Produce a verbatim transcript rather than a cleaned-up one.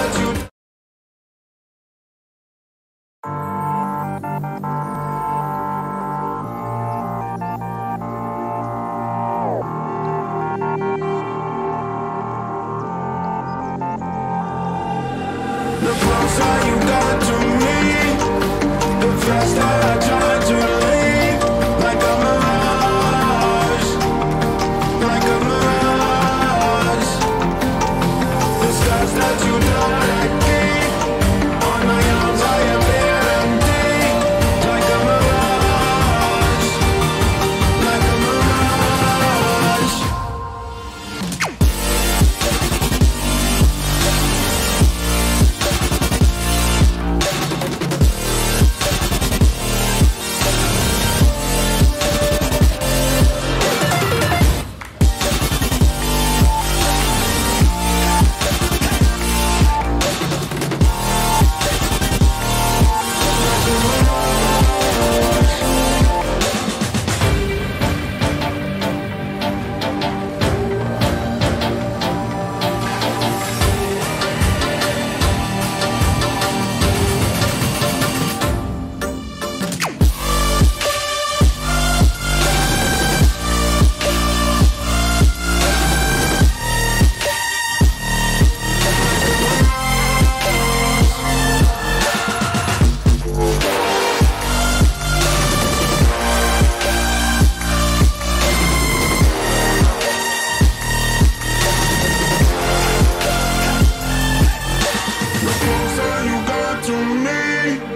that you. The closer you got to me, the faster I try to leave. Like a mirage, like a mirage. The scars that you don't like me, on my arms I appear empty. Like a mirage, like a mirage. The closer you got to me,